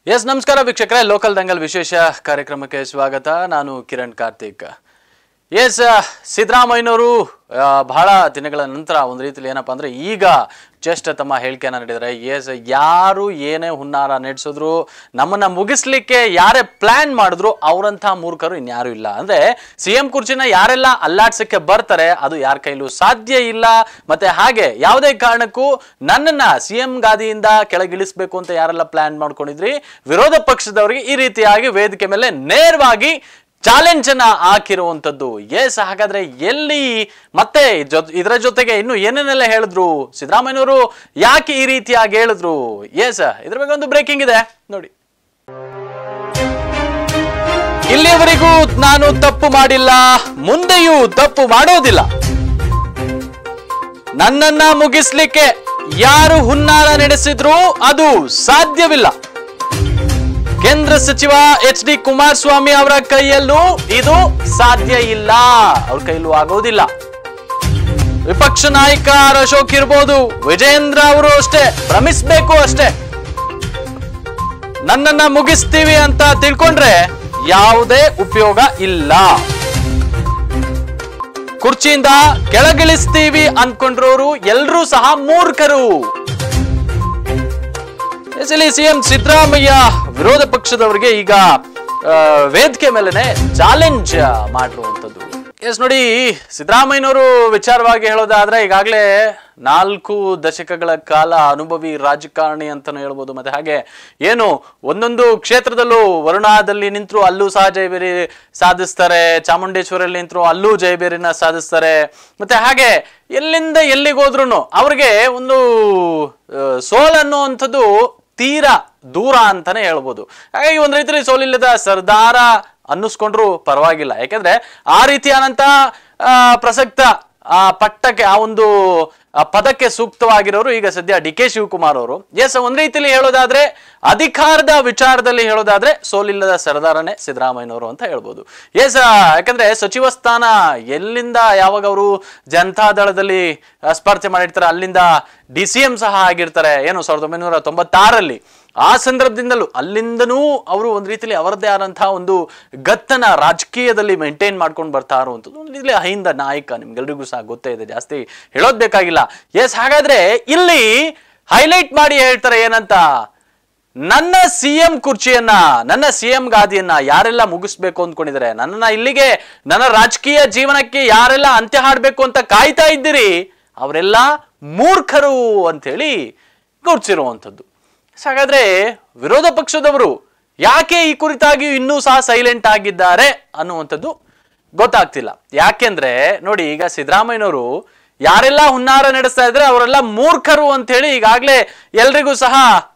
S ನಮಸ್ಕಾರ ವೀಕ್ಷಕರೇ, local Dangal ವಿಶೇಷ ಕಾರ್ಯಕ್ರಮಕ್ಕೆ ಸ್ವಾಗತ. ನಾನು ಕಿರಣ್ ಕಾರ್ತಿಕ್. ಎಸ್ ಸಿದ್ದರಾಮಯ್ಯನವರು ಬಹಳ ದಿನಗಳ ನಂತರ ಒಂದು ರೀತಿಯಲ್ಲಿ ಏನಪ್ಪಾ ಅಂದ್ರೆ ಈಗ ಜಸ್ಟ್ ತಮ್ಮ ಹೇಳಿಕೆಯನ್ನ ನೀಡಿದರೆ, ಎಸ್ ಯಾರು ಏನೇ ಹುನ್ನಾರ ನಡೆಸಿದ್ರು, ನಮ್ಮನ್ನ ಮುಗಿಸ್ಲಿಕ್ಕೆ ಯಾರೇ ಪ್ಲಾನ್ ಮಾಡಿದ್ರು ಅವರಂತ ಮೂರ್ಖರು ಇನ್ಯಾರು ಇಲ್ಲ. ಅಂದ್ರೆ ಸಿಎಂ ಕುರ್ಚಿನ ಯಾರೆಲ್ಲ ಅಲ್ಲಾಡ್ಸಕ್ಕೆ ಬರ್ತಾರೆ ಅದು ಯಾರ ಕೈಲೂ ಸಾಧ್ಯ ಇಲ್ಲ. ಮತ್ತೆ ಹಾಗೆ ಯಾವುದೇ ಕಾರಣಕ್ಕೂ ನನ್ನನ್ನ ಸಿಎಂ ಗಾದಿಯಿಂದ ಕೆಳಗಿಳಿಸ್ಬೇಕು ಅಂತ ಯಾರೆಲ್ಲ ಪ್ಲಾನ್ ಮಾಡ್ಕೊಂಡಿದ್ರಿ, ವಿರೋಧ ಪಕ್ಷದವರಿಗೆ ಈ ರೀತಿಯಾಗಿ ವೇದಿಕೆ ಮೇಲೆ ನೇರವಾಗಿ ಚಾಲೆಂಜ್ ಅನ್ನ ಹಾಕಿರುವಂತದ್ದು. ಎಸ್ ಹಾಗಾದ್ರೆ ಎಲ್ಲಿ ಮತ್ತೆ ಇದರ ಜೊತೆಗೆ ಇನ್ನು ಏನೇನೆಲ್ಲ ಹೇಳಿದ್ರು ಸಿದ್ದರಾಮಯ್ಯನವರು, ಯಾಕೆ ಈ ರೀತಿಯಾಗಿ ಹೇಳಿದ್ರು? ಎಸ್ ಇದ್ರ ಬಗ್ಗೆ ಒಂದು ಬ್ರೇಕಿಂಗ್ ಇದೆ ನೋಡಿ. ಇಲ್ಲಿಯವರೆಗೂ ನಾನು ತಪ್ಪು ಮಾಡಿಲ್ಲ, ಮುಂದೆಯೂ ತಪ್ಪು ಮಾಡೋದಿಲ್ಲ. ನನ್ನನ್ನ ಮುಗಿಸ್ಲಿಕ್ಕೆ ಯಾರು ಹುನ್ನಾರ ನಡೆಸಿದ್ರು ಅದು ಸಾಧ್ಯವಿಲ್ಲ. ಕೇಂದ್ರ ಸಚಿವ ಎಚ್.ಡಿ. ಕುಮಾರಸ್ವಾಮಿ ಅವರ ಕೈಯಲ್ಲೂ ಇದು ಸಾಧ್ಯ ಇಲ್ಲ, ಅವ್ರ ಕೈಲೂ ಆಗೋದಿಲ್ಲ. ವಿಪಕ್ಷ ನಾಯಕ ಅಶೋಕ್ ಇರ್ಬೋದು, ವಿಜಯೇಂದ್ರ ಅವರು ಅಷ್ಟೇ ಭ್ರಮಿಸ್ಬೇಕು ಅಷ್ಟೇ. ನನ್ನನ್ನ ಮುಗಿಸ್ತೀವಿ ಅಂತ ತಿಳ್ಕೊಂಡ್ರೆ ಯಾವುದೇ ಉಪಯೋಗ ಇಲ್ಲ. ಕುರ್ಚಿಯಿಂದ ಕೆಳಗಿಳಿಸ್ತೀವಿ ಅನ್ಕೊಂಡ್ರೋರು ಎಲ್ರೂ ಸಹ ಮೂರ್ಖರು. ಸಿಎಂ ಸಿದ್ದರಾಮಯ್ಯ ವಿರೋಧ ಪಕ್ಷದವರಿಗೆ ಈಗ ವೇದಿಕೆ ಮೇಲೆನೆ ಚಾಲೆಂಜ್ ಮಾಡಿರುವಂತದ್ದು. ಎಸ್ ನೋಡಿ, ಸಿದ್ದರಾಮಯ್ಯನವರು ವಿಚಾರವಾಗಿ ಹೇಳೋದಾದ್ರೆ ಈಗಾಗಲೇ 4 ದಶಕಗಳ ಕಾಲ ಅನುಭವಿ ರಾಜಕಾರಣಿ ಅಂತಾನು ಹೇಳ್ಬೋದು. ಮತ್ತೆ ಹಾಗೆ ಏನು ಒಂದೊಂದು ಕ್ಷೇತ್ರದಲ್ಲೂ ವರುಣಾದಲ್ಲಿ ನಿಂತರು ಅಲ್ಲೂ ಸಹ ಜಯಬೇರಿ ಸಾಧಿಸ್ತಾರೆ, ಚಾಮುಂಡೇಶ್ವರಿಯಲ್ಲಿ ನಿಂತರು ಅಲ್ಲೂ ಜಯಬೇರಿನ ಸಾಧಿಸ್ತಾರೆ. ಮತ್ತೆ ಹಾಗೆ ಎಲ್ಲಿಂದ ಎಲ್ಲಿಗೋದ್ರೂ ಅವ್ರಿಗೆ ಒಂದು ಸೋಲನ್ನುವಂಥದ್ದು ತೀರಾ ದೂರ ಅಂತಾನೆ ಹೇಳ್ಬೋದು. ಹಾಗಾಗಿ ಒಂದ್ ರೀತಿಯಲ್ಲಿ ಸೋಲಿಲ್ಲದ ಸರ್ದಾರ ಅನ್ನಿಸ್ಕೊಂಡ್ರು ಪರವಾಗಿಲ್ಲ. ಯಾಕಂದ್ರೆ ಆ ರೀತಿಯಾದಂತ ಪ್ರಸಕ್ತ ಪಟ್ಟಕ್ಕೆ ಆ ಒಂದು ಪದಕ್ಕೆ ಸೂಕ್ತವಾಗಿರೋರು ಈಗ ಸದ್ಯ ಡಿ.ಕೆ. ಶಿವಕುಮಾರ್ ಅವರು. ಎಸ್ ಒಂದ್ ರೀತಿಯಲ್ಲಿ ಹೇಳೋದಾದ್ರೆ, ಅಧಿಕಾರದ ವಿಚಾರದಲ್ಲಿ ಹೇಳೋದಾದ್ರೆ ಸೋಲಿಲ್ಲದ ಸರ್ದಾರನೇ ಸಿದ್ದರಾಮಯ್ಯನವರು ಅಂತ ಹೇಳ್ಬೋದು. ಎಸ್ ಯಾಕಂದ್ರೆ ಸಚಿವ ಸ್ಥಾನ ಎಲ್ಲಿಂದ ಯಾವಾಗ ಅವರು ಜನತಾದಳದಲ್ಲಿ ಸ್ಪರ್ಧೆ ಮಾಡಿರ್ತಾರೆ ಅಲ್ಲಿಂದ DCM ಸಹ ಆಗಿರ್ತಾರೆ, ಏನು 1996ರಲ್ಲಿ. ಆ ಸಂದರ್ಭದಿಂದಲೂ ಅಲ್ಲಿಂದನೂ ಅವರು ಒಂದ್ ರೀತಿಯಲ್ಲಿ ಅವರದ್ದೇ ಆದಂತಹ ಒಂದು ಗತ್ತನ ರಾಜಕೀಯದಲ್ಲಿ ಮೇಂಟೈನ್ ಮಾಡ್ಕೊಂಡು ಬರ್ತಾ ಇರುವಂಥದ್ದು ಒಂದು ರೀತಿಯಲ್ಲಿ ಅಹಿಂದ ನಾಯಕ, ನಿಮ್ಗೆಲ್ರಿಗೂ ಸಹ ಗೊತ್ತೇ ಇದೆ, ಜಾಸ್ತಿ ಹೇಳೋದ್ ಬೇಕಾಗಿಲ್ಲ. ಎಸ್ ಹಾಗಾದ್ರೆ ಇಲ್ಲಿ ಹೈಲೈಟ್ ಮಾಡಿ ಹೇಳ್ತಾರೆ ಏನಂತ, ನನ್ನ ಸಿಎಂ ಕುರ್ಚಿಯನ್ನ, ನನ್ನ ಸಿಎಂ ಗಾದಿಯನ್ನ ಯಾರೆಲ್ಲ ಮುಗಿಸ್ಬೇಕು ಅಂದ್ಕೊಂಡಿದ್ದಾರೆ, ನನ್ನನ್ನ ಇಲ್ಲಿಗೆ ನನ್ನ ರಾಜಕೀಯ ಜೀವನಕ್ಕೆ ಯಾರೆಲ್ಲ ಅಂತ್ಯ ಹಾಡ್ಬೇಕು ಅಂತ ಕಾಯ್ತಾ ಇದ್ದೀರಿ ಅವರೆಲ್ಲ ಮೂರ್ಖರು ಅಂತೇಳಿ ಗುರುತಿರುವಂಥದ್ದು. ಹಾಗಾದ್ರೆ ವಿರೋಧ ಪಕ್ಷದವರು ಯಾಕೆ ಈ ಕುರಿತಾಗಿ ಇನ್ನೂ ಸಹ ಸೈಲೆಂಟ್ ಆಗಿದ್ದಾರೆ ಅನ್ನುವಂಥದ್ದು ಗೊತ್ತಾಗ್ತಿಲ್ಲ. ಯಾಕೆಂದ್ರೆ ನೋಡಿ, ಈಗ ಸಿದ್ದರಾಮಯ್ಯನವರು ಯಾರೆಲ್ಲ ಹುನ್ನಾರ ನಡೆಸ್ತಾ ಇದ್ರೆ ಅವರೆಲ್ಲ ಮೂರ್ಖರು ಅಂತ ಹೇಳಿ ಈಗಾಗಲೇ ಎಲ್ರಿಗೂ ಸಹ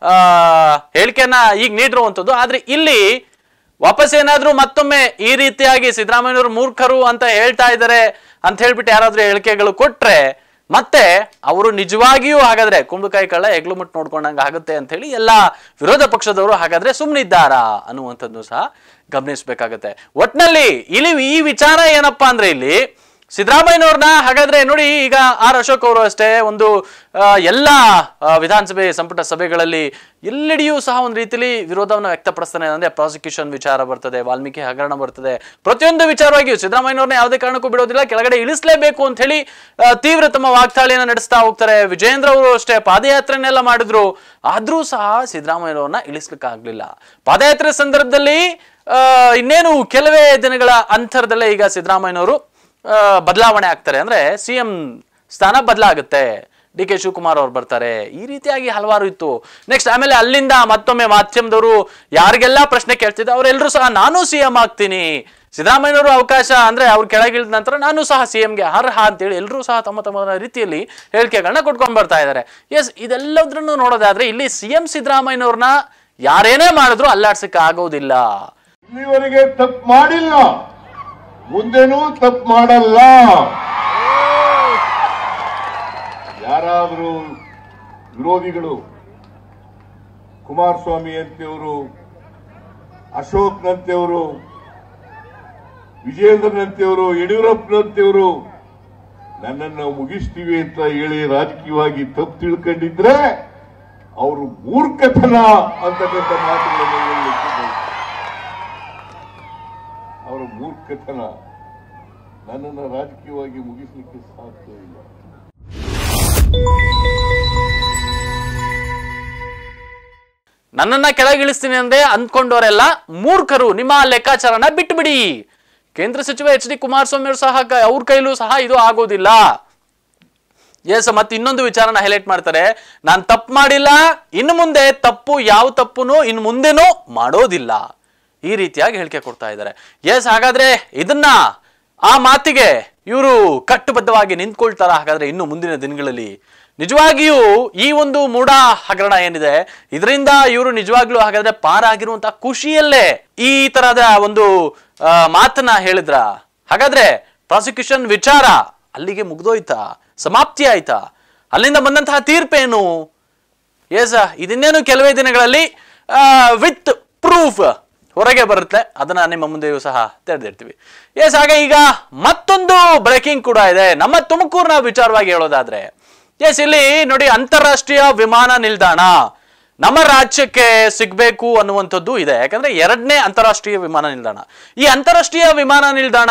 ಹೇಳಿಕೆಯನ್ನ ಈಗ ನೀಡಿರುವಂಥದ್ದು. ಆದ್ರೆ ಇಲ್ಲಿ ವಾಪಸ್ ಏನಾದ್ರೂ ಮತ್ತೊಮ್ಮೆ ಈ ರೀತಿಯಾಗಿ ಸಿದ್ದರಾಮಯ್ಯನವರು ಮೂರ್ಖರು ಅಂತ ಹೇಳ್ತಾ ಇದ್ದಾರೆ ಅಂತ ಹೇಳ್ಬಿಟ್ಟು ಯಾರಾದ್ರೂ ಹೇಳಿಕೆಗಳು ಕೊಟ್ರೆ ಮತ್ತೆ ಅವರು ನಿಜವಾಗಿಯೂ ಹಾಗಾದ್ರೆ ಕುಂಬಳಕಾಯಿ ಕಳ್ಳ ಹೆಗ್ಲು ಮುಟ್ಟು ನೋಡ್ಕೊಂಡಂಗ ಆಗುತ್ತೆ ಅಂತ ಹೇಳಿ ಎಲ್ಲ ವಿರೋಧ ಪಕ್ಷದವರು ಹಾಗಾದ್ರೆ ಸುಮ್ಮನಿದ್ದಾರಾ ಅನ್ನುವಂಥದ್ದು ಸಹ ಗಮನಿಸಬೇಕಾಗತ್ತೆ. ಒಟ್ನಲ್ಲಿ ಇಲ್ಲಿ ಈ ವಿಚಾರ ಏನಪ್ಪಾ ಅಂದ್ರೆ, ಇಲ್ಲಿ ಸಿದ್ದರಾಮಯ್ಯನವ್ರನ್ನ ಹಾಗಾದ್ರೆ ನೋಡಿ, ಈಗ ಅಶೋಕ್ ಅವರು ಅಷ್ಟೇ ಒಂದು ಎಲ್ಲ ವಿಧಾನಸಭೆ ಸಂಪುಟ ಸಭೆಗಳಲ್ಲಿ ಎಲ್ಲೆಡೆಯೂ ಸಹ ಒಂದು ರೀತಿಯಲ್ಲಿ ವಿರೋಧವನ್ನು ವ್ಯಕ್ತಪಡಿಸ್ತಾನೆ. ಅಂದ್ರೆ ಪ್ರಾಸಿಕ್ಯೂಷನ್ ವಿಚಾರ ಬರ್ತದೆ, ವಾಲ್ಮೀಕಿ ಹಗರಣ ಬರ್ತದೆ, ಪ್ರತಿಯೊಂದು ವಿಚಾರವಾಗಿಯೂ ಸಿದ್ದರಾಮಯ್ಯನವ್ರನ್ನ ಯಾವುದೇ ಕಾರಣಕ್ಕೂ ಬಿಡೋದಿಲ್ಲ, ಕೆಳಗಡೆ ಇಳಿಸಲೇಬೇಕು ಅಂತ ಹೇಳಿ ತೀವ್ರ ತಮ್ಮ ವಾಗ್ದಾಳಿಯನ್ನ ನಡೆಸ್ತಾ ಹೋಗ್ತಾರೆ. ವಿಜಯೇಂದ್ರ ಅವರು ಅಷ್ಟೇ ಪಾದಯಾತ್ರೆನೆಲ್ಲ ಮಾಡಿದ್ರು, ಆದ್ರೂ ಸಹ ಸಿದ್ದರಾಮಯ್ಯನವ್ರನ್ನ ಇಳಿಸ್ಲಿಕ್ಕೆ ಆಗ್ಲಿಲ್ಲ. ಪಾದಯಾತ್ರೆ ಸಂದರ್ಭದಲ್ಲಿ ಇನ್ನೇನು ಕೆಲವೇ ದಿನಗಳ ಅಂತರದಲ್ಲೇ ಈಗ ಸಿದ್ದರಾಮಯ್ಯನವರು ಬದಲಾವಣೆ ಆಗ್ತಾರೆ. ಅಂದ್ರೆ ಸಿಎಂ ಸ್ಥಾನ ಬದಲಾಗುತ್ತೆ, ಡಿ.ಕೆ. ಶಿವಕುಮಾರ್ ಅವ್ರು ಬರ್ತಾರೆ, ಈ ರೀತಿಯಾಗಿ ಹಲವಾರು ಇತ್ತು. ನೆಕ್ಸ್ಟ್ ಆಮೇಲೆ ಅಲ್ಲಿಂದ ಮತ್ತೊಮ್ಮೆ ಮಾಧ್ಯಮದವರು ಯಾರಿಗೆಲ್ಲ ಪ್ರಶ್ನೆ ಕೇಳ್ತಿದ್ದೆ ಅವರೆಲ್ಲರೂ ಸಹ ನಾನು ಸಿಎಂ ಆಗ್ತೀನಿ, ಸಿದ್ದರಾಮಯ್ಯನವರು ಅವಕಾಶ ಅಂದ್ರೆ ಅವ್ರು ಕೆಳಗಿಳಿದ ನಂತರ ನಾನು ಸಹ ಸಿಎಂಗೆ ಅರ್ಹ ಅಂತೇಳಿ ಎಲ್ಲರೂ ಸಹ ತಮ್ಮ ತಮ್ಮ ರೀತಿಯಲ್ಲಿ ಹೇಳಿಕೆಗಳನ್ನ ಕೊಟ್ಕೊಂಡು ಬರ್ತಾ ಇದ್ದಾರೆ. ಎಸ್ ಇದೆಲ್ಲದ್ರನ್ನು ನೋಡೋದಾದ್ರೆ ಇಲ್ಲಿ ಸಿಎಂ ಸಿದ್ದರಾಮಯ್ಯನವ್ರನ್ನ ಯಾರೇನೇ ಮಾಡಿದ್ರು ಅಲ್ಲಾಡ್ಸಕ್ಕೆ ಆಗೋದಿಲ್ಲ. ಇಲ್ಲಿವರೆಗೆ ತಪ್ಪು ಮಾಡಿಲ್ಲ, ಮುಂದೇನೂ ತಪ್ಪು ಮಾಡಲ್ಲ. ಯಾರಾದರೂ ವಿರೋಧಿಗಳು ಕುಮಾರಸ್ವಾಮಿ ಅಂತೆಯವರು, ಅಶೋಕ್ನಂತೆಯವರು, ವಿಜಯೇಂದ್ರನಂತೆಯವರು, ಯಡಿಯೂರಪ್ಪನಂತೆಯವರು ನನ್ನನ್ನು ಮುಗಿಸ್ತೀವಿ ಅಂತ ಹೇಳಿ ರಾಜಕೀಯವಾಗಿ ತಪ್ಪು ತಿಳ್ಕೊಂಡಿದ್ರೆ ಅವರು ಮೂರ್ಖತನ ಅಂತಕ್ಕಂಥ ಮಾತುಗಳನ್ನು ಹೇಳಲಿಕ್ಕೆ ಅವರ ಮೂರ್ಖತನ ನನ್ನನ್ನು ರಾಜಕೀಯವಾಗಿ ಮುಗಿಸಲಿಕ್ಕೆ ಸಾಧ್ಯ ಇಲ್ಲ. ನನ್ನನ್ನ ಕೆಳಗಿಳಿಸ್ತೀನಿ ಅಂದ್ರೆ ಅಂದ್ಕೊಂಡವರೆಲ್ಲ ಮೂರ್ಖರು, ನಿಮ್ಮ ಲೆಕ್ಕಾಚಾರನ ಬಿಟ್ಟುಬಿಡಿ. ಕೇಂದ್ರ ಸಚಿವ ಎಚ್ ಡಿ ಕುಮಾರಸ್ವಾಮಿ ಅವರು ಸಹ ಅವ್ರ ಕೈಲೂ ಸಹ ಇದು ಆಗೋದಿಲ್ಲ. ಎಸ್, ಮತ್ತೆ ಇನ್ನೊಂದು ವಿಚಾರನ ಹೈಲೈಟ್ ಮಾಡ್ತಾರೆ, ನಾನು ತಪ್ಪು ಮಾಡಿಲ್ಲ, ಇನ್ನು ಮುಂದೆ ತಪ್ಪು ಯಾವ ತಪ್ಪುನು ಇನ್ನು ಮುಂದೆನೂ ಮಾಡೋದಿಲ್ಲ, ಈ ರೀತಿಯಾಗಿ ಹೇಳಿಕೆ ಕೊಡ್ತಾ ಇದ್ದಾರೆ. ಎಸ್, ಹಾಗಾದ್ರೆ ಇದನ್ನ ಆ ಮಾತಿಗೆ ಇವರು ಕಟ್ಟುಬದ್ಧವಾಗಿ ನಿಂತ್ಕೊಳ್ತಾರ? ಹಾಗಾದ್ರೆ ಇನ್ನು ಮುಂದಿನ ದಿನಗಳಲ್ಲಿ ನಿಜವಾಗಿಯೂ ಈ ಒಂದು ಮೂಢ ಹಗರಣ ಏನಿದೆ ಇದರಿಂದ ಇವರು ನಿಜವಾಗ್ಲೂ ಹಾಗಾದ್ರೆ ಪಾರಾಗಿರುವಂತಹ ಖುಷಿಯಲ್ಲೇ ಈ ತರಹದ ಒಂದು ಮಾತನ್ನ ಹೇಳಿದ್ರ? ಹಾಗಾದ್ರೆ ಪ್ರಾಸಿಕ್ಯೂಷನ್ ವಿಚಾರ ಅಲ್ಲಿಗೆ ಮುಗ್ದೋಯ್ತಾ, ಸಮಾಪ್ತಿ ಆಯ್ತಾ? ಅಲ್ಲಿಂದ ಬಂದಂತಹ ತೀರ್ಪೇನು? ಎಸ್, ಇದನ್ನೇನು ಕೆಲವೇ ದಿನಗಳಲ್ಲಿ ವಿತ್ ಪ್ರೂಫ್ ಹೊರಗೆ ಬರುತ್ತೆ, ಅದನ್ನ ನಿಮ್ಮ ಮುಂದೆಯೂ ಸಹ ತೆರೆದಿರ್ತೀವಿ. ಎಸ್, ಹಾಗೆ ಈಗ ಮತ್ತೊಂದು ಬ್ರೇಕಿಂಗ್ ಕೂಡ ಇದೆ ನಮ್ಮ ತುಮಕೂರಿನ ವಿಚಾರವಾಗಿ ಹೇಳೋದಾದ್ರೆ. ಎಸ್, ಇಲ್ಲಿ ನೋಡಿ, ಅಂತಾರಾಷ್ಟ್ರೀಯ ವಿಮಾನ ನಿಲ್ದಾಣ ನಮ್ಮ ರಾಜ್ಯಕ್ಕೆ ಸಿಗ್ಬೇಕು ಅನ್ನುವಂಥದ್ದು ಇದೆ. ಯಾಕಂದ್ರೆ 2ನೇ ಅಂತಾರಾಷ್ಟ್ರೀಯ ವಿಮಾನ ನಿಲ್ದಾಣ. ಈ ಅಂತಾರಾಷ್ಟ್ರೀಯ ವಿಮಾನ ನಿಲ್ದಾಣ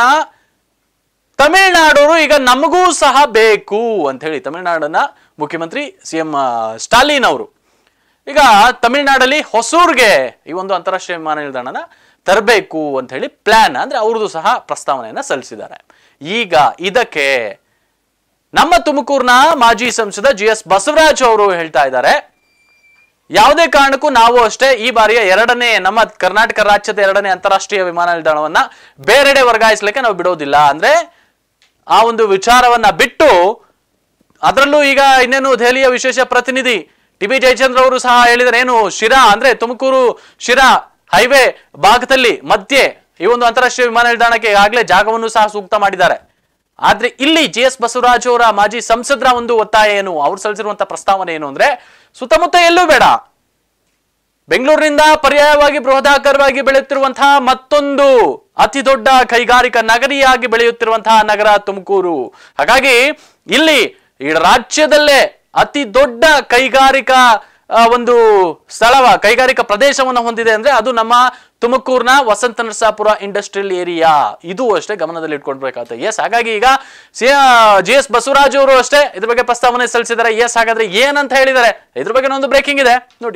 ತಮಿಳುನಾಡವರು ಈಗ ನಮಗೂ ಸಹ ಬೇಕು ಅಂತ ಹೇಳಿ ತಮಿಳುನಾಡಿನ ಮುಖ್ಯಮಂತ್ರಿ CM ಸ್ಟಾಲಿನ್ ಅವರು ಈಗ ತಮಿಳುನಾಡಲ್ಲಿ ಹೊಸೂರ್ಗೆ ಈ ಒಂದು ಅಂತಾರಾಷ್ಟ್ರೀಯ ವಿಮಾನ ನಿಲ್ದಾಣನ ತರಬೇಕು ಅಂತ ಹೇಳಿ ಪ್ಲಾನ್, ಅಂದ್ರೆ ಅವ್ರದ್ದು ಸಹ ಪ್ರಸ್ತಾವನೆಯನ್ನ ಸಲ್ಲಿಸಿದ್ದಾರೆ. ಈಗ ಇದಕ್ಕೆ ನಮ್ಮ ತುಮಕೂರಿನ ಮಾಜಿ ಸಂಸದ GS ಬಸವರಾಜ್ ಅವರು ಹೇಳ್ತಾ ಇದ್ದಾರೆ, ಯಾವುದೇ ಕಾರಣಕ್ಕೂ ನಾವು ಅಷ್ಟೇ ಈ ಬಾರಿಯ ನಮ್ಮ ಕರ್ನಾಟಕ ರಾಜ್ಯದ 2ನೇ ಅಂತಾರಾಷ್ಟ್ರೀಯ ವಿಮಾನ ನಿಲ್ದಾಣವನ್ನ ಬೇರೆಡೆ ವರ್ಗಾಯಿಸಲಿಕ್ಕೆ ನಾವು ಬಿಡೋದಿಲ್ಲ. ಅಂದ್ರೆ ಆ ಒಂದು ವಿಚಾರವನ್ನ ಬಿಟ್ಟು, ಅದರಲ್ಲೂ ಈಗ ಇನ್ನೇನು ದೆಹಲಿಯ ವಿಶೇಷ ಪ್ರತಿನಿಧಿ TB ಜಯಚಂದ್ರ ಅವರು ಸಹ ಹೇಳಿದರೆ, ಏನು ಶಿರಾ ಅಂದ್ರೆ ತುಮಕೂರು ಶಿರಾ ಹೈವೇ ಭಾಗದಲ್ಲಿ ಮಧ್ಯೆ ಈ ಒಂದು ಅಂತಾರಾಷ್ಟ್ರೀಯ ವಿಮಾನ ನಿಲ್ದಾಣಕ್ಕೆ ಈಗಾಗಲೇ ಜಾಗವನ್ನು ಸಹ ಸೂಕ್ತ ಮಾಡಿದ್ದಾರೆ. ಆದ್ರೆ ಇಲ್ಲಿ GS ಬಸವರಾಜ್ ಅವರ ಮಾಜಿ ಸಂಸದರ ಒಂದು ಒತ್ತಾಯ ಏನು, ಅವ್ರು ಸಲ್ಲಿಸಿರುವಂತಹ ಪ್ರಸ್ತಾವನೆ ಏನು ಅಂದ್ರೆ, ಸುತ್ತಮುತ್ತ ಎಲ್ಲೂ ಬೇಡ, ಬೆಂಗಳೂರಿನಿಂದ ಪರ್ಯಾಯವಾಗಿ ಬೃಹದಾಕಾರವಾಗಿ ಬೆಳೆಯುತ್ತಿರುವಂತಹ ಮತ್ತೊಂದು ಅತಿ ದೊಡ್ಡ ಕೈಗಾರಿಕಾ ನಗರಿಯಾಗಿ ಬೆಳೆಯುತ್ತಿರುವಂತಹ ನಗರ ತುಮಕೂರು. ಹಾಗಾಗಿ ಇಲ್ಲಿ ಈ ರಾಜ್ಯದಲ್ಲೇ ಅತಿ ದೊಡ್ಡ ಕೈಗಾರಿಕಾ ಒಂದು ಕೈಗಾರಿಕಾ ಪ್ರದೇಶವನ್ನು ಹೊಂದಿದೆ ಅಂದ್ರೆ ಅದು ನಮ್ಮ ತುಮಕೂರಿನ ವಸಂತ ನರಸಾಪುರ ಇಂಡಸ್ಟ್ರಿಯಲ್ ಏರಿಯಾ. ಇದು ಅಷ್ಟೇ ಗಮನದಲ್ಲಿ ಇಟ್ಕೊಳ್ಬೇಕಾಗುತ್ತೆ. ಎಸ್, ಹಾಗಾಗಿ ಈಗ GS ಬಸವರಾಜ್ ಅವರು ಅಷ್ಟೇ ಇದ್ರ ಬಗ್ಗೆ ಪ್ರಸ್ತಾವನೆ ಸಲ್ಲಿಸಿದ್ದಾರೆ. ಎಸ್, ಹಾಗಾದ್ರೆ ಏನಂತ ಹೇಳಿದ್ದಾರೆ, ಇದ್ರ ಬಗ್ಗೆ ಒಂದು ಬ್ರೇಕಿಂಗ್ ಇದೆ ನೋಡಿ.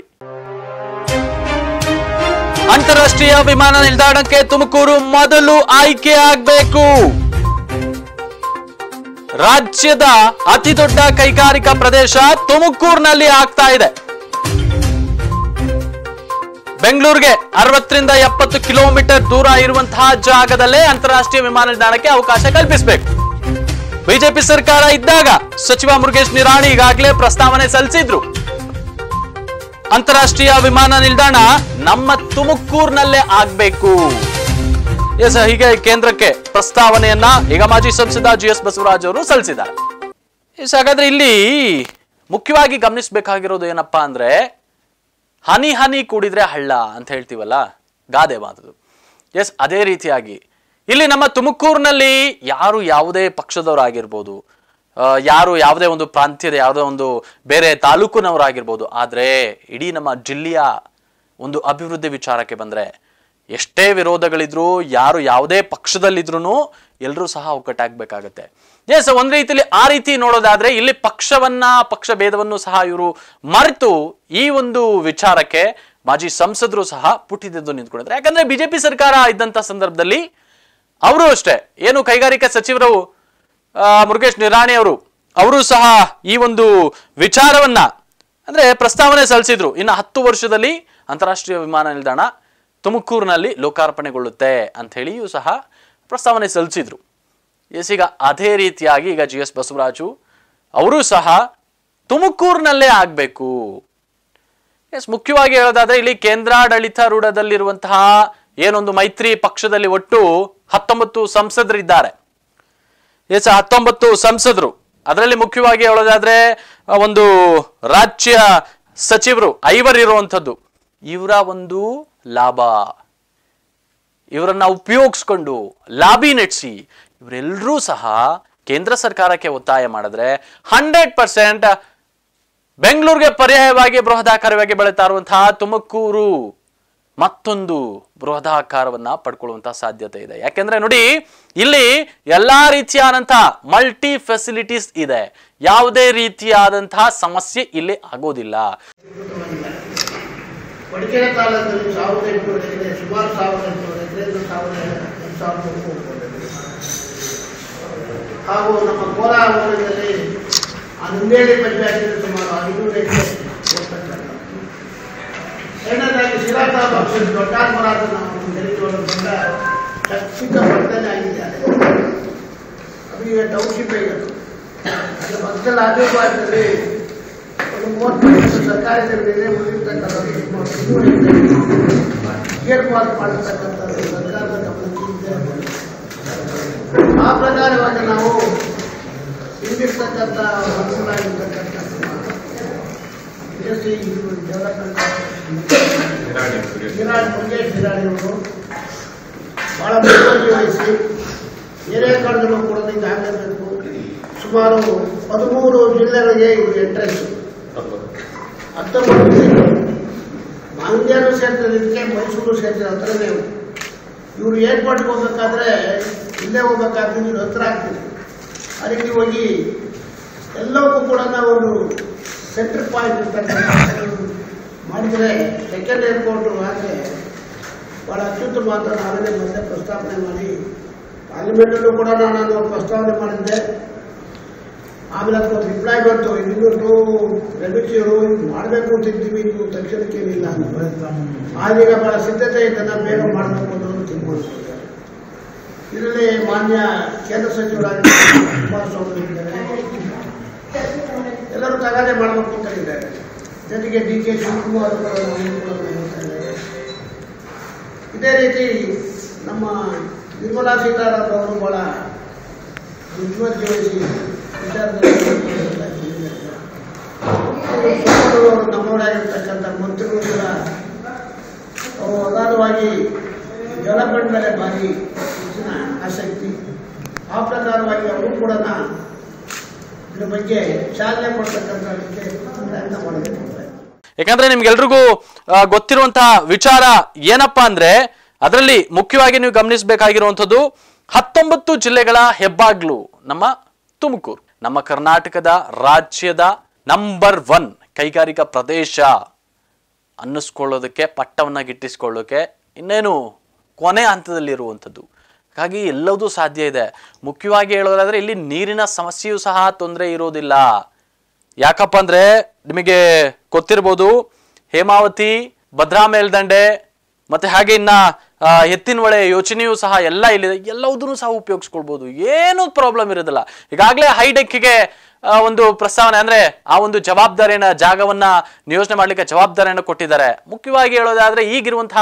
ಅಂತಾರಾಷ್ಟ್ರೀಯ ವಿಮಾನ ನಿಲ್ದಾಣಕ್ಕೆ ತುಮಕೂರು ಮೊದಲು ಆಯ್ಕೆ ಆಗಬೇಕು. ರಾಜ್ಯದ ಅತಿ ದೊಡ್ಡ ಕೈಗಾರಿಕಾ ಪ್ರದೇಶ ತುಮಕೂರಿನಲ್ಲಿ ಆಗ್ತಾ ಇದೆ. ಬೆಂಗಳೂರಿಗೆ 60ರಿಂದ 70 ಕಿಲೋಮೀಟರ್ ದೂರ ಇರುವಂತಹ ಜಾಗದಲ್ಲೇ ಅಂತಾರಾಷ್ಟ್ರೀಯ ವಿಮಾನ ನಿಲ್ದಾಣಕ್ಕೆ ಅವಕಾಶ ಕಲ್ಪಿಸಬೇಕು. ಬಿಜೆಪಿ ಸರ್ಕಾರ ಇದ್ದಾಗ ಸಚಿವ ಮುರುಗೇಶ್ ನಿರಾಣಿ ಈಗಾಗಲೇ ಪ್ರಸ್ತಾವನೆ ಸಲ್ಲಿಸಿದ್ರು, ಅಂತಾರಾಷ್ಟ್ರೀಯ ವಿಮಾನ ನಿಲ್ದಾಣ ನಮ್ಮ ತುಮಕೂರಿನಲ್ಲೇ ಆಗ್ಬೇಕು. ಎಸ್, ಹೀಗೆ ಕೇಂದ್ರಕ್ಕೆ ಪ್ರಸ್ತಾವನೆಯನ್ನ ಈಗ ಮಾಜಿ ಸಂಸದ GS ಬಸವರಾಜ್ ಅವರು ಸಲ್ಲಿಸಿದ್ದಾರೆ. ಎಸ್, ಹಾಗಾದ್ರೆ ಇಲ್ಲಿ ಮುಖ್ಯವಾಗಿ ಗಮನಿಸಬೇಕಾಗಿರೋದು ಏನಪ್ಪಾ ಅಂದ್ರೆ, ಹನಿ ಹನಿ ಕೂಡಿದ್ರೆ ಹಳ್ಳ ಅಂತ ಹೇಳ್ತೀವಲ್ಲ, ಗಾದೆ ಮಾತು. ಎಸ್, ಅದೇ ರೀತಿಯಾಗಿ ಇಲ್ಲಿ ನಮ್ಮ ತುಮಕೂರಿನಲ್ಲಿ ಯಾರು ಯಾವುದೇ ಪಕ್ಷದವರಾಗಿರ್ಬೋದು, ಯಾರು ಯಾವುದೇ ಒಂದು ಪ್ರಾಂತ್ಯದ ಯಾವುದೇ ಒಂದು ಬೇರೆ ತಾಲೂಕಿನವರಾಗಿರ್ಬೋದು, ಆದ್ರೆ ಇಡೀ ನಮ್ಮ ಜಿಲ್ಲೆಯ ಒಂದು ಅಭಿವೃದ್ಧಿ ವಿಚಾರಕ್ಕೆ ಬಂದ್ರೆ ಎಷ್ಟೇ ವಿರೋಧಗಳಿದ್ರು, ಯಾರು ಯಾವುದೇ ಪಕ್ಷದಲ್ಲಿದ್ರು ಎಲ್ಲರೂ ಸಹ ಒಗ್ಗಟ್ಟಾಗಬೇಕಾಗತ್ತೆ. ಎಸ್, ಒಂದ್ ರೀತಿಯಲ್ಲಿ ಆ ರೀತಿ ನೋಡೋದಾದ್ರೆ ಇಲ್ಲಿ ಪಕ್ಷ ಭೇದವನ್ನು ಸಹ ಇವರು ಮರೆತು ಈ ಒಂದು ವಿಚಾರಕ್ಕೆ ಮಾಜಿ ಸಂಸದರು ಸಹ ಪುಟಿದೆದ್ದು ನಿಂತ್ಕೊಂಡಿದ್ದಾರೆ. ಯಾಕಂದ್ರೆ ಬಿಜೆಪಿ ಸರ್ಕಾರ ಇದ್ದಂತ ಸಂದರ್ಭದಲ್ಲಿ ಅವರು ಅಷ್ಟೇ, ಏನು ಕೈಗಾರಿಕಾ ಸಚಿವರು ಮುರುಗೇಶ್ ನಿರಾಣಿ ಅವರು ಸಹ ಈ ಒಂದು ವಿಚಾರವನ್ನ ಅಂದ್ರೆ ಪ್ರಸ್ತಾವನೆ ಸಲ್ಲಿಸಿದ್ರು. ಇನ್ನು 10 ವರ್ಷದಲ್ಲಿ ಅಂತಾರಾಷ್ಟ್ರೀಯ ವಿಮಾನ ನಿಲ್ದಾಣ ತುಮಕೂರಿನಲ್ಲಿ ಲೋಕಾರ್ಪಣೆಗೊಳ್ಳುತ್ತೆ ಅಂತ ಹೇಳಿಯೂ ಸಹ ಪ್ರಸ್ತಾವನೆ ಸಲ್ಲಿಸಿದ್ರು. ಎಸ್, ಈಗ ಅದೇ ರೀತಿಯಾಗಿ ಈಗ GS ಬಸವರಾಜು ಅವರು ಸಹ ತುಮಕೂರಿನಲ್ಲೇ ಆಗ್ಬೇಕು. ಎಸ್, ಮುಖ್ಯವಾಗಿ ಹೇಳೋದಾದ್ರೆ ಇಲ್ಲಿ ಕೇಂದ್ರಾಡಳಿತಾರೂಢದಲ್ಲಿರುವಂತಹ ಏನೊಂದು ಮೈತ್ರಿ ಪಕ್ಷದಲ್ಲಿ ಒಟ್ಟು 19 ಸಂಸದರಿದ್ದಾರೆ. ಎಸ್, 19 ಸಂಸದರು. ಅದರಲ್ಲಿ ಮುಖ್ಯವಾಗಿ ಹೇಳೋದಾದ್ರೆ ಒಂದು ರಾಜ್ಯ ಸಚಿವರು 5 ಇರುವಂಥದ್ದು. ಇವರ ಒಂದು ಲಾಭ, ಇವರನ್ನ ಉಪಯೋಗಿಸ್ಕೊಂಡು ಲಾಬಿ ನಡೆಸಿ ಇವರೆಲ್ಲರೂ ಸಹ ಕೇಂದ್ರ ಸರ್ಕಾರಕ್ಕೆ ಒತ್ತಾಯ ಮಾಡಿದ್ರೆ 100% ಬೆಂಗಳೂರಿಗೆ ಪರ್ಯಾಯವಾಗಿ ಬೃಹದಾಕಾರವಾಗಿ ಬೆಳೀತಾ ಇರುವಂತಹ ತುಮಕೂರು ಮತ್ತೊಂದು ಬೃಹದಾಕಾರವನ್ನ ಪಡ್ಕೊಳ್ಳುವಂತಹ ಸಾಧ್ಯತೆ ಇದೆ. ಯಾಕೆಂದ್ರೆ ನೋಡಿ, ಇಲ್ಲಿ ಎಲ್ಲಾ ರೀತಿಯಾದಂತಹ ಮಲ್ಟಿ ಫೆಸಿಲಿಟೀಸ್ ಇದೆ. ಯಾವುದೇ ರೀತಿಯಾದಂತಹ ಸಮಸ್ಯೆ ಇಲ್ಲಿ ಆಗೋದಿಲ್ಲ. ಮಡಿಕೇರಿ ತಾಲೂಕಿನಲ್ಲಿ 1800 ಎಕರೆ, ಸುಮಾರು 1800 ಎಕರೆ, ಹಾಗೂ ನಮ್ಮ ಕೋಲಾರ ವಲಯದಲ್ಲಿ ನಂದೇಳಿ ಪಂಚಾಯತ್ ಸುಮಾರು 500 ಎಕರೆ. ಎರಡನೇದಾಗಿ ಶಿರಾದ ಪಕ್ಷದ ದೊಡ್ಡಾತ್ಮರಾದ ನಾವು ತೆಗೆದುಕೊಳ್ಳುವುದರಿಂದ ಶಕ್ತಿಕ ವರ್ಧನೆ ಆಗಿದ್ದಾರೆ. ಅದು ಈಗ ಟೌನ್ಶಿಪ್ ಆಗಿತ್ತು. ಅದರ ಪಕ್ಕದಲ್ಲಿ ಆದಿವಾಸದಲ್ಲಿ ಒಂದು 30% ಸರ್ಕಾರಿ ಜಮೀನಿದೆ. ಉಳಿದಿರ್ತಕ್ಕಂಥದ್ದು ಗೇರ್ ಪಾಸ್ ಮಾಡಿರ್ತಕ್ಕಂಥದ್ದು ಸರ್ಕಾರದ ಗಮನಕ್ಕೆ. ಆ ಪ್ರಕಾರವಾಗಿ ನಾವು ಇಲ್ಲಿರ್ತಕ್ಕಂಥ ಮನಸ್ಸಿನಾಗಿರ್ತಕ್ಕಂಥ ಡೆವಲಪ್ಮೆಂಟ್ ಮುರುಗೇಶ್ ಹಿರಾಣಿಯವರು ಬಹಳ ಮುತುವರ್ಜಿ ವಹಿಸಿ ಹಿರೇಕಡದಲ್ಲೂ ಕೂಡ ಆಗಬೇಕು. ಸುಮಾರು 13 ಜಿಲ್ಲೆಗಳಿಗೆ ಇವರು ಎಂಟ್ರೆನ್ಸ್, 19 ಮಂಡ್ಯನೂ ಸೇರ್ತದೆ, ಇದಕ್ಕೆ ಮೈಸೂರು ಸೇರ್ತದೆ. ಹತ್ರನೇ ಇವರು ಏರ್ಪೋರ್ಟ್ಗೆ ಹೋಗ್ಬೇಕಾದ್ರೆ ಇಲ್ಲೇ ಹೋಗ್ಬೇಕಾದ್ರೆ ನೀವು ಹತ್ರ ಆಗ್ತದೆ. ಅದಕ್ಕೆ ಹೋಗಿ ಎಲ್ಲವೂ ಕೂಡ ನಾವು ಒಂದು ಸೆಂಟ್ರಲ್ ಪಾಯಿಂಟ್ ಮಾಡಿದರೆ ಸೆಕೆಂಡ್ ಏರ್ಪೋರ್ಟ್ ಆದರೆ ಭಾಳ ಅತ್ಯುತ್ತಮ ಅಂತ ನಾವೇ ಮತ್ತೆ ಪ್ರಸ್ತಾವನೆ ಮಾಡಿ ಪಾರ್ಲಿಮೆಂಟಲ್ಲೂ ಕೂಡ ನಾನು ಪ್ರಸ್ತಾವನೆ ಮಾಡಿದ್ದೆ. ಆಮೇಲೆ ಅದಕ್ಕೆ ರಿಪ್ಲೈ ಬಂತು, ಇನ್ನೊಂದು ರೆಮಿಸಿಯರು ಮಾಡಬೇಕು ಅಂತಿದ್ದೀವಿ, ನೀವು ತಕ್ಷಣಕ್ಕೇನಿಲ್ಲ. ಆದೀಗ ಭಾಳ ಸಿದ್ಧತೆ ಇದನ್ನು ಬೇಗ ಮಾಡಬೇಕು ಅನ್ನೋದು ತೀರ್ಮಾನಿಸಿದ್ದಾರೆ. ಇದರಲ್ಲಿ ಮಾನ್ಯ ಕೇಂದ್ರ ಸಚಿವರಾಗಿ ಕುಮಾರಸ್ವಾಮಿ ಇದ್ದಾರೆ, ಎಲ್ಲರೂ ತಗಾದೆ ಮಾಡಬೇಕು ಅಂತ ಹೇಳಿದ್ದಾರೆ. ಜೊತೆಗೆ DK ಶಿವಕುಮಾರ್ ಕೂಡ ಹೇಳ್ತಾ ಇದ್ದಾರೆ. ಇದೇ ರೀತಿ ನಮ್ಮ ನಿರ್ಮಲಾ ಸೀತಾರಾಮನ್ ಅವರು ಬಹಳ ಮುತುವರ್ಜಿ ವಹಿಸಿ ನಮ್ಮವರಾಗಿರ್ತಕ್ಕಂಥ ಮಂತ್ರಿಗಳು ಕೂಡ ಅವರು ಅಗಾಧವಾಗಿ ಡೆವಲಪ್ಮೆಂಟ್ ಮೇಲೆ ಭಾರಿ ಹೆಚ್ಚಿನ ಆಸಕ್ತಿ. ಆ ಪ್ರಕಾರವಾಗಿ ಅವರು ಕೂಡ ಇದ್ರ ಬಗ್ಗೆ ಚಾಲನೆ ಕೊಡ್ತಕ್ಕಂಥ ಪ್ರಯತ್ನ ಮಾಡಬೇಕು. ಯಾಕಂದ್ರೆ ನಿಮ್ಗೆಲ್ರಿಗೂ ಗೊತ್ತಿರುವಂತಹ ವಿಚಾರ ಏನಪ್ಪಾ ಅಂದ್ರೆ, ಅದರಲ್ಲಿ ಮುಖ್ಯವಾಗಿ ನೀವು ಗಮನಿಸಬೇಕಾಗಿರುವಂಥದ್ದು 19 ಜಿಲ್ಲೆಗಳ ಹೆಬ್ಬಾಗ್ಲು ನಮ್ಮ ತುಮಕೂರು. ನಮ್ಮ ಕರ್ನಾಟಕದ ರಾಜ್ಯದ ನಂಬರ್ 1 ಕೈಗಾರಿಕಾ ಪ್ರದೇಶ ಅನ್ನಿಸ್ಕೊಳ್ಳೋದಕ್ಕೆ, ಪಟ್ಟವನ್ನ ಗಿಟ್ಟಿಸ್ಕೊಳ್ಳೋಕೆ ಇನ್ನೇನು ಕೊನೆ ಹಂತದಲ್ಲಿರುವಂಥದ್ದು. ಹಾಗಾಗಿ ಎಲ್ಲವೂ ಸಾಧ್ಯ ಇದೆ. ಮುಖ್ಯವಾಗಿ ಹೇಳೋದಾದ್ರೆ ಇಲ್ಲಿ ನೀರಿನ ಸಮಸ್ಯೆಯೂ ಸಹ ತೊಂದರೆ ಇರೋದಿಲ್ಲ. ಯಾಕಪ್ಪ ಅಂದ್ರೆ ನಿಮಗೆ ಗೊತ್ತಿರ್ಬೋದು, ಹೇಮಾವತಿ, ಭದ್ರಾ ಮೇಲ್ದಂಡೆ ಮತ್ತೆ ಹಾಗೆ ಇನ್ನ ಎತ್ತಿನ ಹೊಳೆ ಯೋಜನೆಯೂ ಸಹ ಎಲ್ಲ ಇಲ್ಲಿದೆ. ಎಲ್ಲವುದನ್ನು ಸಹ ಉಪಯೋಗಿಸ್ಕೊಳ್ಬಹುದು, ಏನು ಪ್ರಾಬ್ಲಮ್ ಇರೋದಿಲ್ಲ. ಈಗಾಗಲೇ ಹೈಡೆಕ್ಗೆ ಒಂದು ಪ್ರಸ್ತಾವನೆ ಅಂದ್ರೆ ಆ ಒಂದು ಜವಾಬ್ದಾರಿಯನ್ನ, ಜಾಗವನ್ನ ನಿಯೋಜನೆ ಮಾಡ್ಲಿಕ್ಕೆ ಜವಾಬ್ದಾರಿಯನ್ನು ಕೊಟ್ಟಿದ್ದಾರೆ. ಮುಖ್ಯವಾಗಿ ಹೇಳೋದಾದ್ರೆ ಈಗಿರುವಂತಹ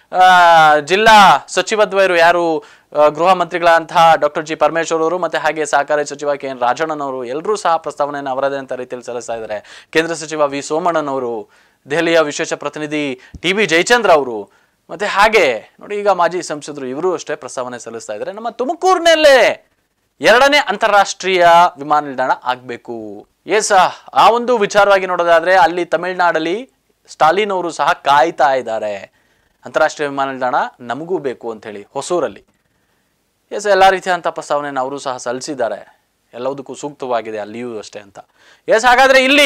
ಜಿಲ್ಲಾ ಸಚಿವದ್ವಯರು ಯಾರು ಗೃಹ ಮಂತ್ರಿಗಳಂತಹ ಡಾಕ್ಟರ್ ಜಿ ಪರಮೇಶ್ವರ್ ಅವರು ಮತ್ತೆ ಹಾಗೆ ಸಹಕಾರಿ ಸಚಿವ KN ರಾಜಣ್ಣನವರು ಎಲ್ಲರೂ ಸಹ ಪ್ರಸ್ತಾವನೆಯನ್ನು ಅವರದೇ ಅಂತ ರೀತಿಯಲ್ಲಿ ಸಲ್ಲಿಸ್ತಾ ಇದ್ದಾರೆ. ಕೇಂದ್ರ ಸಚಿವ V ಸೋಮಣ್ಣನವರು, ದೆಹಲಿಯ ವಿಶೇಷ ಪ್ರತಿನಿಧಿ TB ಜಯಚಂದ್ರ ಅವರು ಮತ್ತೆ ಹಾಗೆ ನೋಡಿ ಈಗ ಮಾಜಿ ಸಂಸದರು ಇವರು ಅಷ್ಟೇ ಪ್ರಸ್ತಾವನೆ ಸಲ್ಲಿಸ್ತಾ ಇದ್ದಾರೆ. ನಮ್ಮ ತುಮಕೂರಿನಲ್ಲೇ 2ನೇ ಅಂತಾರಾಷ್ಟ್ರೀಯ ವಿಮಾನ ನಿಲ್ದಾಣ ಆಗ್ಬೇಕು. ಆ ಒಂದು ವಿಚಾರವಾಗಿ ನೋಡೋದಾದ್ರೆ ಅಲ್ಲಿ ತಮಿಳುನಾಡಲ್ಲಿ ಸ್ಟಾಲಿನ್ ಅವರು ಸಹ ಕಾಯ್ತಾ ಇದ್ದಾರೆ. ಅಂತಾರಾಷ್ಟ್ರೀಯ ವಿಮಾನ ನಿಲ್ದಾಣ ನಮಗೂ ಬೇಕು ಅಂತ ಹೇಳಿ ಹೊಸೂರಲ್ಲಿ. ಎಲ್ಲ ರೀತಿಯಾದಂಥ ಪ್ರಸ್ತಾವನೆಯನ್ನು ಅವರು ಸಹ ಸಲ್ಲಿಸಿದ್ದಾರೆ. ಎಲ್ಲದಕ್ಕೂ ಸೂಕ್ತವಾಗಿದೆ ಅಲ್ಲಿಯೂ ಅಷ್ಟೇ ಅಂತ. ಹಾಗಾದ್ರೆ ಇಲ್ಲಿ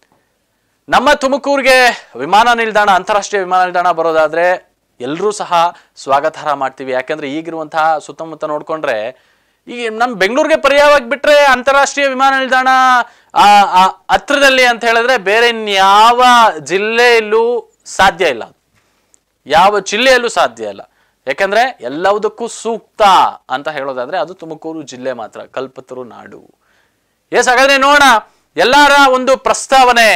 ನಮ್ಮ ತುಮಕೂರಿಗೆ ವಿಮಾನ ನಿಲ್ದಾಣ, ಅಂತಾರಾಷ್ಟ್ರೀಯ ವಿಮಾನ ನಿಲ್ದಾಣ ಬರೋದಾದ್ರೆ ಎಲ್ಲರೂ ಸಹ ಸ್ವಾಗತಾರ್ಹ ಮಾಡ್ತೀವಿ. ಯಾಕಂದ್ರೆ ಈಗಿರುವಂತಹ ಸುತ್ತಮುತ್ತ ನೋಡ್ಕೊಂಡ್ರೆ ಈಗ ನಮ್ಮ ಬೆಂಗಳೂರಿಗೆ ಪರ್ಯಾಯವಾಗಿ ಬಿಟ್ರೆ ಅಂತಾರಾಷ್ಟ್ರೀಯ ವಿಮಾನ ನಿಲ್ದಾಣ ಹತ್ರದಲ್ಲಿ ಅಂತ ಹೇಳಿದ್ರೆ ಬೇರೆ ಯಾವ ಜಿಲ್ಲೆಯಲ್ಲೂ ಸಾಧ್ಯ ಇಲ್ಲ, ಯಾವ ಜಿಲ್ಲೆಯಲ್ಲೂ ಸಾಧ್ಯ ಇಲ್ಲ. ಯಾಕಂದ್ರೆ ಎಲ್ಲದಕ್ಕೂ ಸೂಕ್ತ ಅಂತ ಹೇಳೋದಾದ್ರೆ ಅದು ತುಮಕೂರು ಜಿಲ್ಲೆ ಮಾತ್ರ, ಕಲ್ಪತರು ನಾಡು. ಹಾಗಾದ್ರೆ ನೋಡೋಣ ಎಲ್ಲರ ಒಂದು ಪ್ರಸ್ತಾವನೆ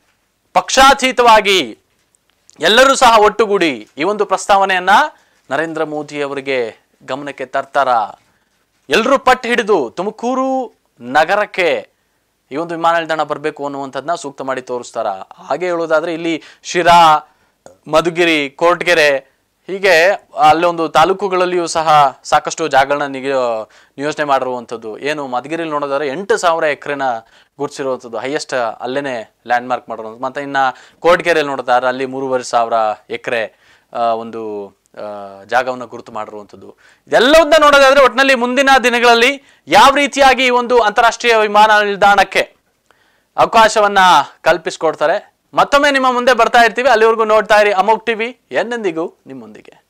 ಪಕ್ಷಾತೀತವಾಗಿ ಎಲ್ಲರೂ ಸಹ ಒಟ್ಟುಗೂಡಿ ಈ ಒಂದು ಪ್ರಸ್ತಾವನೆಯನ್ನ ನರೇಂದ್ರ ಮೋದಿ ಅವರಿಗೆ ಗಮನಕ್ಕೆ ತರ್ತಾರ. ಎಲ್ಲರೂ ಪಟ್ಟು ಹಿಡಿದು ತುಮಕೂರು ನಗರಕ್ಕೆ ಈ ಒಂದು ವಿಮಾನ ನಿಲ್ದಾಣ ಬರಬೇಕು ಅನ್ನುವಂಥದ್ದನ್ನ ಸೂಕ್ತ ಮಾಡಿ ತೋರಿಸ್ತಾರ. ಹಾಗೆ ಹೇಳೋದಾದ್ರೆ ಇಲ್ಲಿ ಶಿರಾ, ಮಧುಗಿರಿ, ಕೊರಟಗೆರೆ ಹೀಗೆ ಅಲ್ಲೊಂದು ತಾಲೂಕುಗಳಲ್ಲಿಯೂ ಸಹ ಸಾಕಷ್ಟು ಜಾಗಗಳನ್ನ ನಿಯೋಜನೆ ಮಾಡಿರುವಂಥದ್ದು. ಏನು ಮಧುಗಿರಿಲಿ ನೋಡೋದಾದ್ರೆ 8,000 ಎಕರೆನ ಗುರುತಿಸಿರುವಂಥದ್ದು, ಹೈಯೆಸ್ಟ್ ಅಲ್ಲೇನೆ ಲ್ಯಾಂಡ್ ಮಾರ್ಕ್ ಮಾಡಿರುವಂಥದ್ದು. ಮತ್ತೆ ಇನ್ನ ಕೋಟಗೆರೆಯಲ್ಲಿ ನೋಡೋದಾದ್ರೆ ಅಲ್ಲಿ 3,500 ಎಕರೆ ಒಂದು ಜಾಗವನ್ನು ಗುರುತು ಮಾಡಿರುವಂಥದ್ದು. ಇದೆಲ್ಲವನ್ನ ನೋಡೋದಾದ್ರೆ ಒಟ್ಟಿನಲ್ಲಿ ಮುಂದಿನ ದಿನಗಳಲ್ಲಿ ಯಾವ ರೀತಿಯಾಗಿ ಈ ಒಂದು ಅಂತಾರಾಷ್ಟ್ರೀಯ ವಿಮಾನ ನಿಲ್ದಾಣಕ್ಕೆ ಅವಕಾಶವನ್ನ ಕಲ್ಪಿಸಿಕೊಡ್ತಾರೆ, ಮತ್ತೊಮ್ಮೆ ನಿಮ್ಮ ಮುಂದೆ ಬರ್ತಾ ಇರ್ತೀವಿ. ಅಲ್ಲಿವರೆಗೂ ನೋಡ್ತಾ ಇರಿ ಅಮೋಘ್ ಟಿವಿ, ಎಂದೆಂದಿಗೂ ನಿಮ್ಮೊಂದಿಗೆ.